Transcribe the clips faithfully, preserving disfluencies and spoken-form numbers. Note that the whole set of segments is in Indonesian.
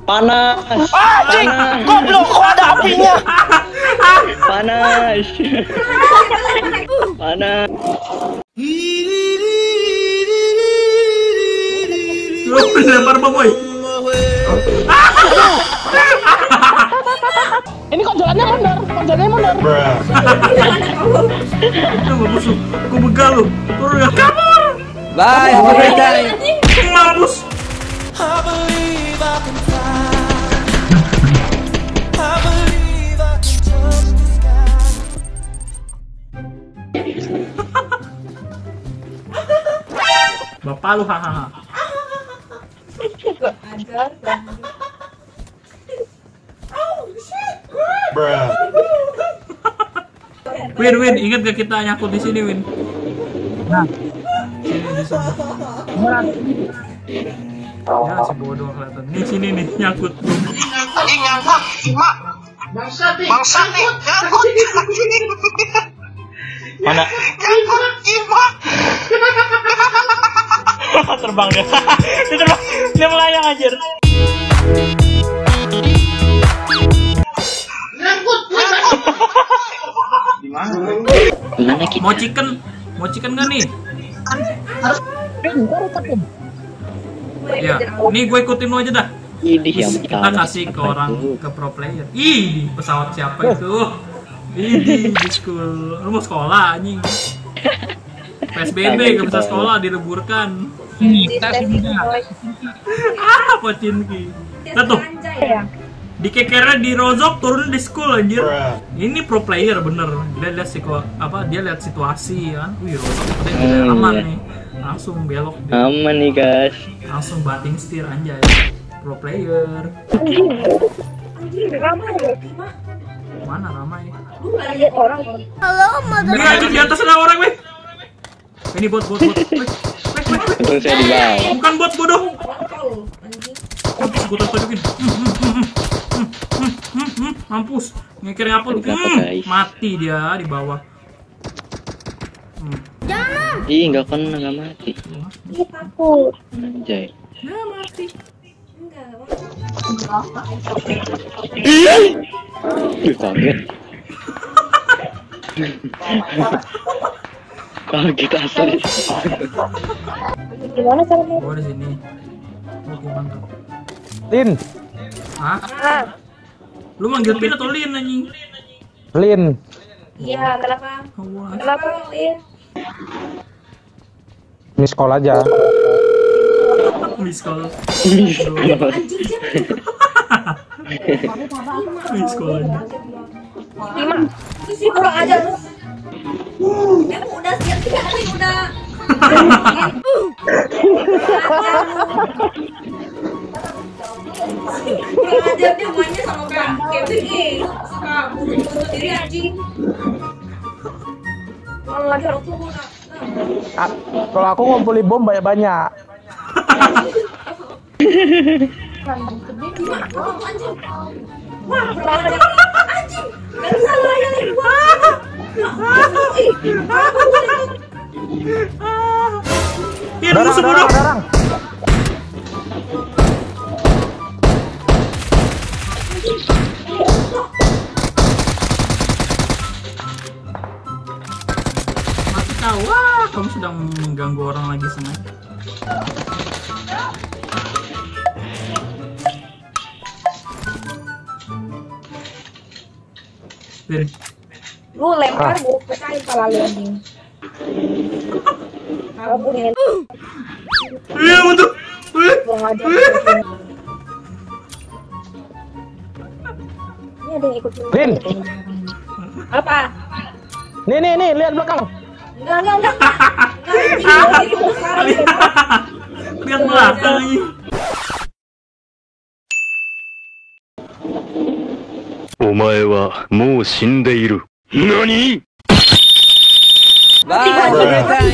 Panas. Anjing, goblok kok ada apinya. Panas. Panas. Lu lempar bom, boy. Ini kok jalannya mundur, kok jalannya mundur. Coba musuh, gua begal lu. Turun ya, kabur. Bye, have a great day. Mampus. Bapak lu hahaha. Win, Win, ingat gak kita nyangkut di sini, Win? Nah, sini di sini. Ya, si bodoh kelihatan. Nih sini nih nyangkut. Tadi nyangkut, Mak. Bangsat nih. Bangsat nih, nyangkut. Mana? Nyangkut, Mak. Terbang dia. Dia terbang. Dia melayang anjir. Nyangkut, nyangkut. Gimana kita? Mau chicken? Mau chicken gak nih? Ya, nih gue ikutin lo aja dah. Ini yang Terus kita kasih ke orang, ke pro player. Ih, pesawat siapa itu? Ih, di school. Lu mau sekolah anjing. P S B B gak bisa sekolah, dileburkan. Ah, Pocinki. Nah tuh, di kekernya di rozok, turun di school anjir. Ini pro player bener. Dia lihat siku, apa? Dia lihat situasi kan. Wih, rozok udah aman nih. Langsung belok. Dia. Aman nih guys. Langsung batting steer anjay. Pro player. Mana ramai? Halo, mother. Ini aja di atas ada orang, weh. Ini bot, bot, bot. Weh, weh, weh, weh. Untung saya di bawah. Bukan bot, bodoh. Mampus, gue tunjukin. Mampus. Ngekirin apa lu? Mati dia di bawah. Ih, nggak kena, nggak mati. Takut. Anjay. Ya, mati. Ih, kaget. Kaget asli. Gimana caranya? Gua di sini. Oh, gua mantap. Lin, Hah? Lu manggil Pin atau Lin anjing? Lin. Iya, kenapa? Wah. Kenapa, Lin? Miss call aja. Miss call. Miss call aja. Lima. Terus sih kurang aja terus. Dia udah siap siap sih udah. Kurang ajar dia mainnya sama kayak Kevin nih. Suka bunuh diri anjing. Kurang ajar aku udah. Ah, kalau aku ngumpulin bom banyak-banyak. Wah, kurang ajar anjing. Gak bisa ngelayanin gua. Iya, musuh bodoh. Darang. Masih tahu, wah, kamu sedang mengganggu orang lagi sengaja. Bin, Lu lempar, gua pecahin kepala lu anjing. Kabur dengan iya betul. kurang ajar. Ini ada yang ikut. Lin. Apa? Nih nih nih, lihat belakang. Enggak, enggak, enggak. Enggak, itu sekarang. Lihat belakang ini. Omae wa mou shindeiru. Nani? Bye, have a great day.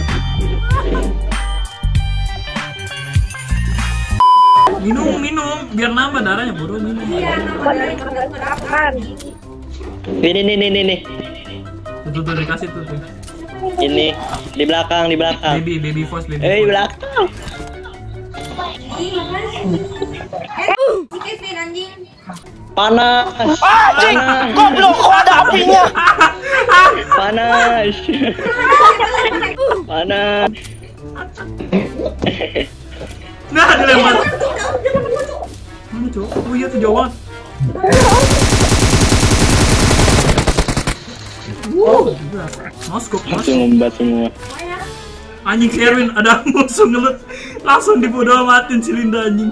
Minum, minum, biar nambah darahnya bodoh minum. Iya, nama dari kapan? Ini nih nih nih nih. Tuh, tuh, tuh, dikasih tuh, tuh. Ini di belakang, di belakang. Baby, baby voice, baby Eh, di voice. belakang. Eh, anjing. Panas. Anjing, Panas. goblok kok ada apinya. Panas. Panas. Nah, dilempar. Mana, Cok? Oh iya tuh jauh banget. Wow, gila. Noskop, mas. Langsung membat semua. Anjing si Erwin ada musuh ngelut. Langsung dibodoh amatin si Linda anjing.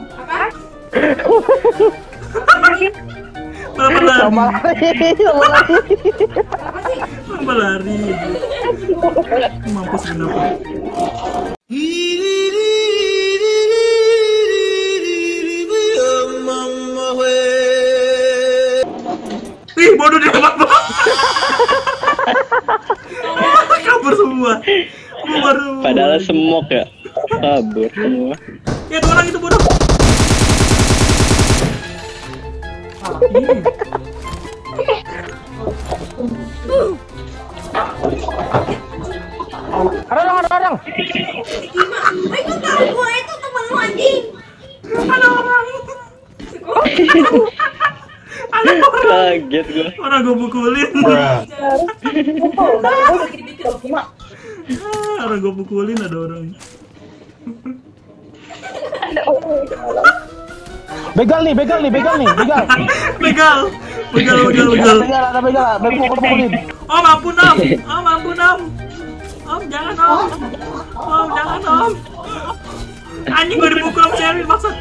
Kenapa lari? Sama lagi, sama lagi. Kenapa lari? Mampus kenapa? Ih, bodoh dia apa? Kabur semua. Keluar semua. Padahal semok ya. Kabur semua. Ya tuh orang itu bodoh. Ada orang, ada orang. Gimana? Itu tahu gua itu temen lu anjing. Ada orang. Ada orang. Kaget gua. Orang gue pukulin. Ah, orang gue pukulin ada orang. Begal nih, begal nih, begal nih, begal. Begal. Begal, begal, begal. Begal, ada begal, begal pukulin. Om, ampun om. Om, ampun om. Om, jangan om. Om, jangan om. Anjing gue dipukul sama Sherry maksud.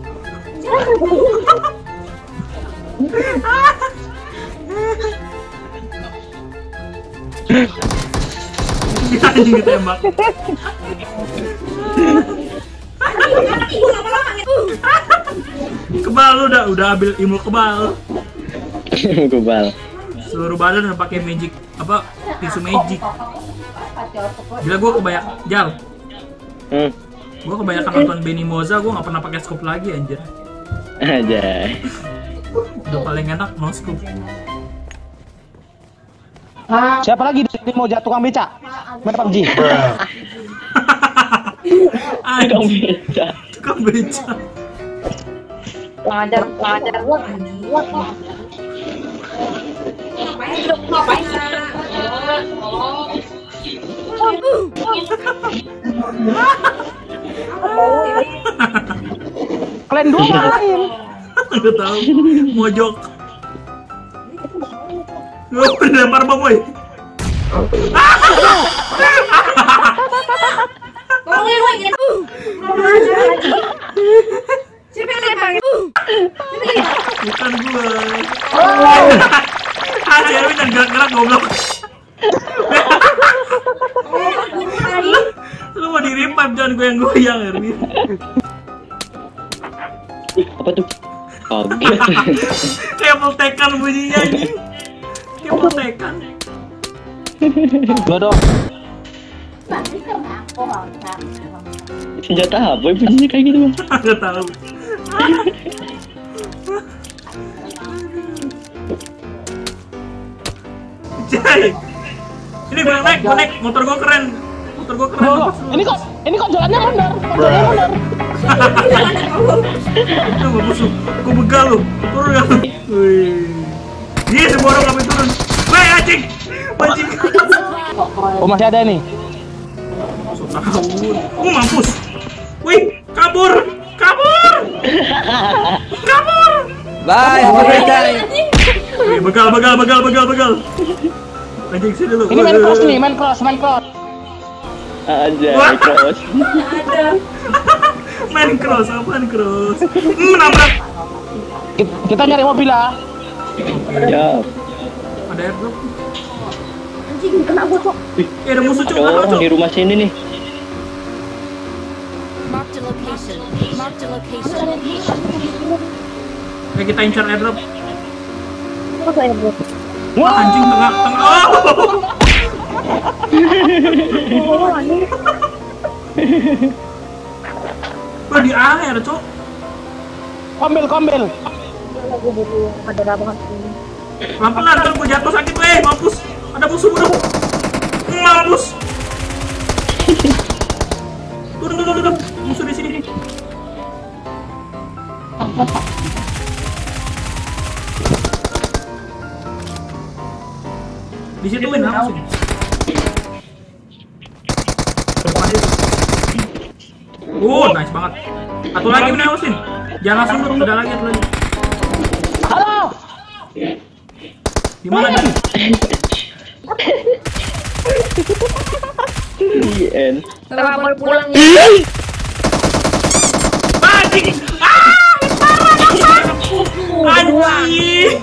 Anjing ditembak. Kebal lu udah udah ambil ilmu kebal. Kebal. Seluruh badan udah pakai magic apa tisu magic. Gila gua kebanyak jal. Hmm. Gua kebanyakan nonton Benny Moza, gua nggak pernah pakai scope lagi anjir. Aja. Udah paling enak no scope. Siapa lagi di sini mau jatuh tukang beca? Main P U B G. Tukang Anjing, beca. tukang beca. Ngajar, ngajar gua anjing. Ngapain hidup ngapain? Kalian dua lain. Nggak tahu. Mojok. Gue udah lempar bom boy. Tolongin gua ini. Siapa yang lempar? Bukan gue. Ah, si Erwin dan gerak-gerak goblok. Lu mau di-revive jangan gue yang goyang Erwin. Ih, apa tuh? Kaget. Kayak peltekan bunyinya anjing. Kayak peltekan. Gua dong. Senjata apa bunyinya kayak gitu, Bang? Nggak tahu. Jai. Ini gue naik, gue naik. Motor gue keren. Motor gue keren. Loh, loh, ini kok ini kok jalannya benar. Jalannya benar. Itu gak musuh. Gue begal lu. Turun gak lu? Wih. Iya, semua orang ngapain turun. Weh, anjing. Anjing. Oh, masih ada nih. Kabur. Oh, mampus. Wih, kabur. Kabur. Kabur. Bye, have a great day. Wih, begal, begal, begal, begal, begal. Anjing sini lu. Ini main cross nih, main cross, main cross. Aja, Wah. cross. Main cross, apaan cross? Hmm, nabrak. Kita, kita nyari mobil lah. Ya. Ada airdrop. Anjing kena gua kok. Eh, ada musuh Ada cowok, orang cowok. di rumah sini nih. Marked a location. Marked a location. Eh, kita incar airdrop. Apa ya, Bro? Wah, anjing tengah, tengah. Oh! Oh, anjing. Wah, di air, cok. Kombel, kombel. Gua butuh ada banget ini. Pelan-pelan, ntar gue jatuh sakit, weh, mampus. Ada musuh, bro. Mampus. Turun, turun, turun. Musuh di sini. Di situ win langsung. Depan itu. Oh, nice banget. Satu lagi win Ausin. Jangan langsung dulu, ada lagi, ada lagi. Halo. Di mana tadi? Di end. Selamat pulang ya. Anjing! Ah! Anjing!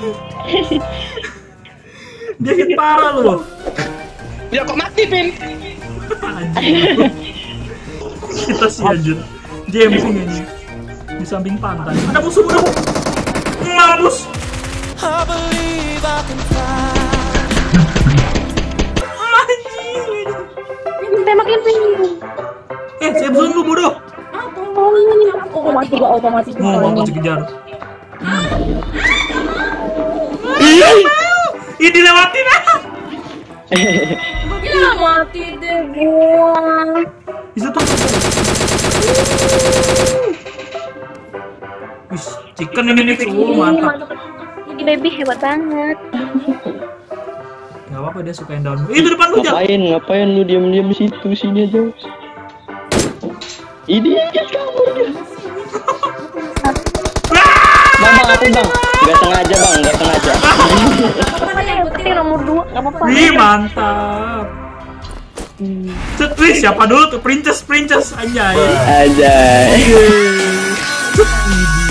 Dia hit parah loh. Ya kok mati, Pin? Anjing. Kita sih anjir. James ini di samping pantai. Ada musuh bro. Mampus. Anjing. Tembakin Pin. Eh, saya zone lu bodoh. Oh, mati gak otomatis. Oh, mampus dikejar. Ih, dilewatin ah. Ya mati deh gua. Bisa tuh. Wih, chicken ini nih, oh, mantap. Ini baby hebat banget. Gak apa-apa, dia suka yang down. Ih, di depan lu, Jak. Ngapain? Ngapain lu diam-diam di situ? Sini aja. Ini dia kabur dia. Bang, bang, aku bang. Gak sengaja bang, gak sengaja. Yang penting nomor dua, gak apa-apa. Wih, mantap. Cet, wih, siapa dulu tuh? Princess, princess, anjay. Aja. Yeay. Cet,